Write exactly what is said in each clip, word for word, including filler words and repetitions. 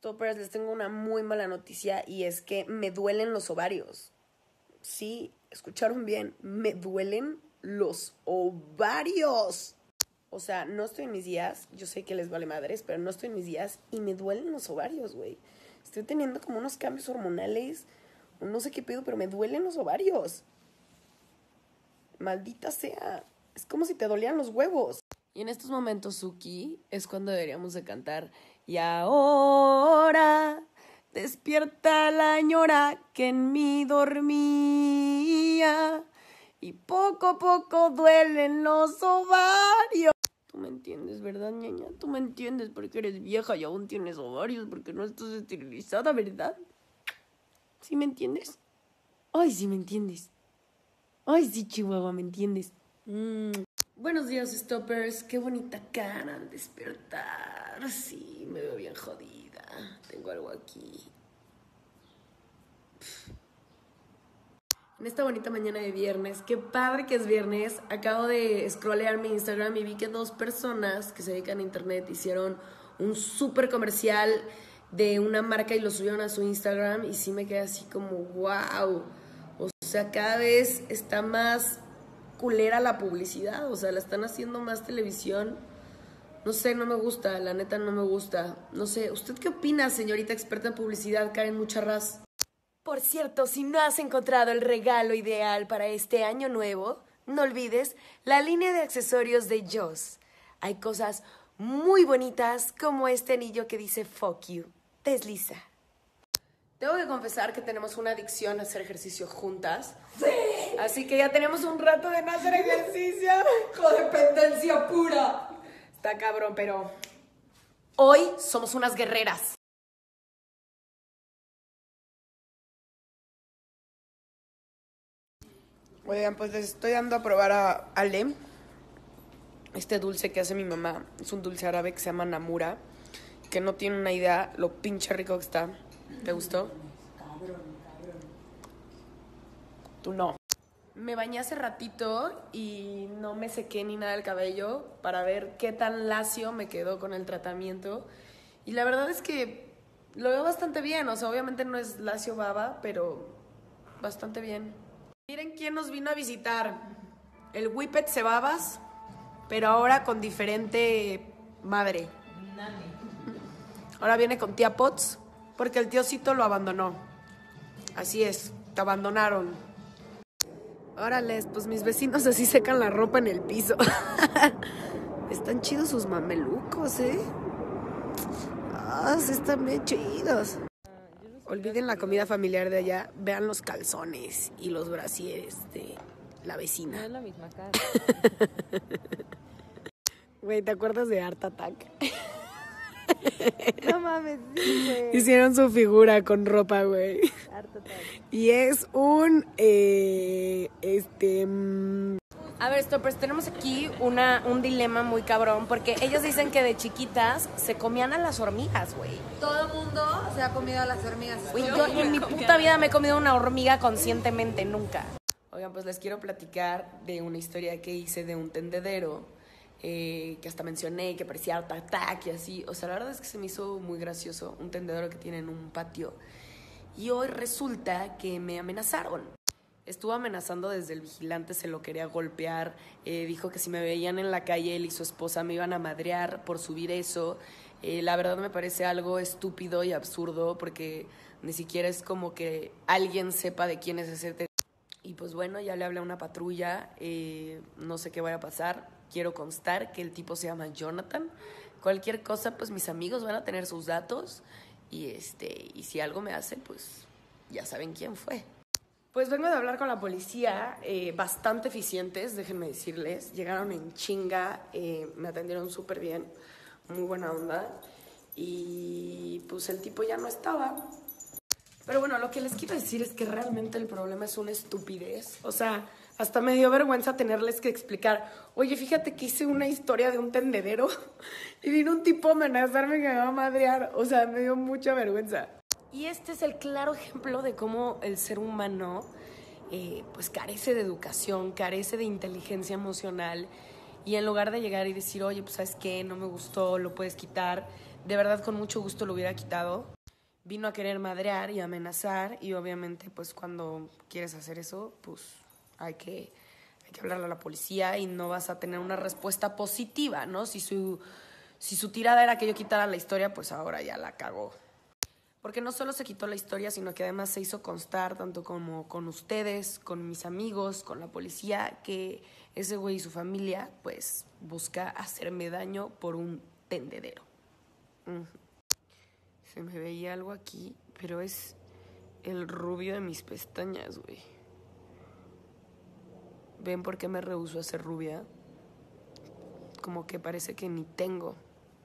Toppers, les tengo una muy mala noticia y es que me duelen los ovarios. Sí, escucharon bien, me duelen los ovarios. O sea, no estoy en mis días, yo sé que les vale madres, pero no estoy en mis días y me duelen los ovarios, güey. Estoy teniendo como unos cambios hormonales, no sé qué pedo, pero me duelen los ovarios. Maldita sea, es como si te dolían los huevos. Y en estos momentos, Suki, es cuando deberíamos de cantar. Y ahora despierta la ñora que en mí dormía y poco a poco duelen los ovarios. Tú me entiendes, ¿verdad, ñaña? Tú me entiendes porque eres vieja y aún tienes ovarios porque no estás esterilizada, ¿verdad? ¿Sí me entiendes? Ay, sí me entiendes. Ay, sí, Chihuahua, ¿me entiendes? Mm. Buenos días, Stoppers. Qué bonita cara al despertar. Sí, me veo bien jodida. Tengo algo aquí. En esta bonita mañana de viernes, qué padre que es viernes, acabo de scrollear mi Instagram y vi que dos personas que se dedican a internet hicieron un súper comercial de una marca y lo subieron a su Instagram y sí me quedé así como wow. O sea, cada vez está más culera la publicidad, o sea, la están haciendo más televisión. No sé, no me gusta, la neta no me gusta. No sé, ¿usted qué opina, señorita experta en publicidad, Karen Mucharraz? Por cierto, si no has encontrado el regalo ideal para este año nuevo, no olvides la línea de accesorios de Joss. Hay cosas muy bonitas como este anillo que dice fuck you. Desliza. Tengo que confesar que tenemos una adicción a hacer ejercicio juntas. ¡Sí! Así que ya tenemos un rato de no hacer ejercicio. ¡Codependencia pura! Está cabrón, pero hoy somos unas guerreras. Oigan, pues les estoy dando a probar a Ale este dulce que hace mi mamá. Es un dulce árabe que se llama Namura, que no tiene una idea lo pinche rico que está. ¿Te gustó? Cabrón, cabrón. Tú no. Me bañé hace ratito y no me sequé ni nada del cabello para ver qué tan lacio me quedó con el tratamiento. Y la verdad es que lo veo bastante bien. O sea, obviamente no es lacio baba, pero bastante bien. Miren quién nos vino a visitar. El Whippet Cebabas, pero ahora con diferente madre. Ahora viene con tía Potts, porque el tíocito lo abandonó. Así es, te abandonaron. Órale, pues mis vecinos así secan la ropa en el piso. Están chidos sus mamelucos, ¿eh? Ah, sí están bien chidos. Olviden la comida familiar de allá, vean los calzones y los brasieres de la vecina. No es la misma cara. Güey, ¿te acuerdas de Art Attack? No mames, sí, güey. Hicieron su figura con ropa, güey. Art Attack. Y es un, eh, este... Mmm... A ver, Stoppers, tenemos aquí una, un dilema muy cabrón, porque ellos dicen que de chiquitas se comían a las hormigas, güey. Todo el mundo se ha comido a las hormigas. Güey, yo en mi puta vida me he comido una hormiga conscientemente, nunca. Oigan, pues les quiero platicar de una historia que hice de un tendedero, eh, que hasta mencioné, que parecía Art Attack y así. O sea, la verdad es que se me hizo muy gracioso, un tendedero que tiene en un patio. Y hoy resulta que me amenazaron. Estuvo amenazando desde el vigilante, se lo quería golpear, eh, dijo que si me veían en la calle él y su esposa me iban a madrear por subir eso. Eh, la verdad me parece algo estúpido y absurdo porque ni siquiera es como que alguien sepa de quién es ese tendedero. Y pues bueno, ya le hablé a una patrulla, eh, no sé qué vaya a pasar, quiero constar que el tipo se llama Jonathan. Cualquier cosa, pues mis amigos van a tener sus datos y, este, y si algo me hace, pues ya saben quién fue. Pues vengo de hablar con la policía, eh, bastante eficientes, déjenme decirles. Llegaron en chinga, eh, me atendieron súper bien, muy buena onda. Y pues el tipo ya no estaba. Pero bueno, lo que les quiero decir es que realmente el problema es una estupidez. O sea, hasta me dio vergüenza tenerles que explicar. Oye, fíjate que hice una historia de un tendedero y vino un tipo a amenazarme que me va a madrear. O sea, me dio mucha vergüenza. Y este es el claro ejemplo de cómo el ser humano eh, pues carece de educación, carece de inteligencia emocional y en lugar de llegar y decir, oye, pues ¿sabes qué? No me gustó, lo puedes quitar, de verdad con mucho gusto lo hubiera quitado. Vino a querer madrear y amenazar y obviamente pues cuando quieres hacer eso, pues hay que, hay que hablarle a la policía y no vas a tener una respuesta positiva, ¿no? Si su, si su tirada era que yo quitara la historia, pues ahora ya la cagó. Porque no solo se quitó la historia, sino que además se hizo constar, tanto como con ustedes, con mis amigos, con la policía, que ese güey y su familia, pues, busca hacerme daño por un tendedero. Uh-huh. Se me veía algo aquí, pero es el rubio de mis pestañas, güey. ¿Ven por qué me rehúso a ser rubia? Como que parece que ni tengo.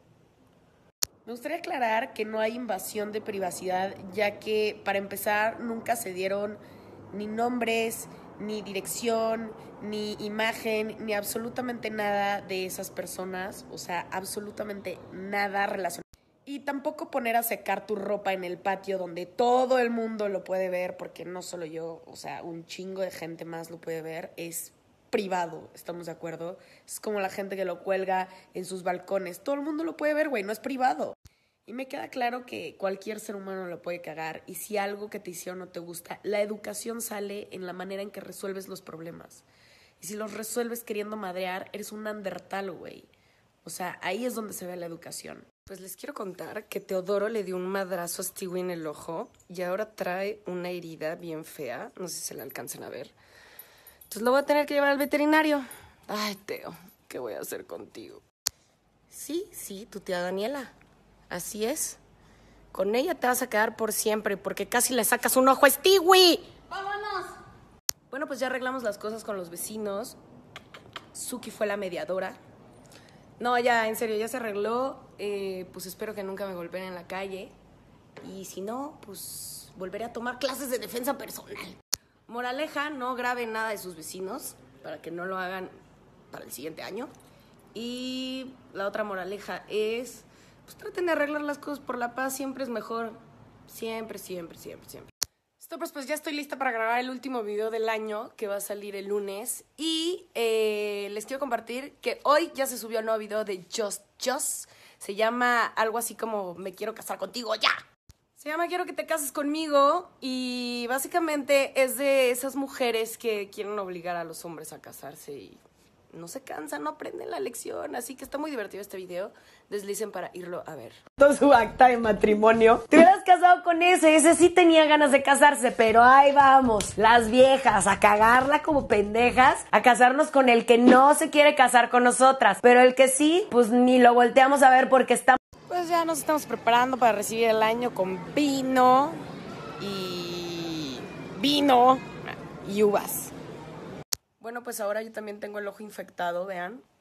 Me gustaría aclarar que no hay invasión de privacidad, ya que, para empezar, nunca se dieron ni nombres, ni dirección, ni imagen, ni absolutamente nada de esas personas. O sea, absolutamente nada relacionado. Y tampoco poner a secar tu ropa en el patio donde todo el mundo lo puede ver, porque no solo yo, o sea, un chingo de gente más lo puede ver. Es privado, ¿estamos de acuerdo? Es como la gente que lo cuelga en sus balcones. Todo el mundo lo puede ver, güey, no es privado. Y me queda claro que cualquier ser humano lo puede cagar. Y si algo que te hicieron no te gusta, la educación sale en la manera en que resuelves los problemas. Y si los resuelves queriendo madrear, eres un neandertal, güey. O sea, ahí es donde se ve la educación. Pues les quiero contar que Teodoro le dio un madrazo a Stewie en el ojo y ahora trae una herida bien fea. No sé si se la alcancen a ver. Entonces lo voy a tener que llevar al veterinario. Ay, Teo, ¿qué voy a hacer contigo? Sí, sí, tu tía Daniela. Así es. Con ella te vas a quedar por siempre porque casi le sacas un ojo a Stewie. ¡Vámonos! Bueno, pues ya arreglamos las cosas con los vecinos. Suki fue la mediadora. No, ya, en serio, ya se arregló. Eh, pues espero que nunca me golpeen en la calle. Y si no, pues volveré a tomar clases de defensa personal. Moraleja, no graben nada de sus vecinos para que no lo hagan para el siguiente año. Y la otra moraleja es, pues traten de arreglar las cosas por la paz, siempre es mejor. Siempre, siempre, siempre, siempre. Pues, pues ya estoy lista para grabar el último video del año que va a salir el lunes y eh, les quiero compartir que hoy ya se subió un nuevo video de Just Just. Se llama algo así como Me quiero casar contigo ya. Se llama Quiero que te cases conmigo y básicamente es de esas mujeres que quieren obligar a los hombres a casarse y no se cansan, no aprenden la lección. Así que está muy divertido este video. Deslicen para irlo a ver. Su acta de matrimonio. Te hubieras casado con ese. Ese sí tenía ganas de casarse, pero ahí vamos. Las viejas a cagarla como pendejas, a casarnos con el que no se quiere casar con nosotras. Pero el que sí, pues ni lo volteamos a ver porque estamos... Pues ya nos estamos preparando para recibir el año con vino y... vino y uvas. Bueno, pues ahora yo también tengo el ojo infectado, vean.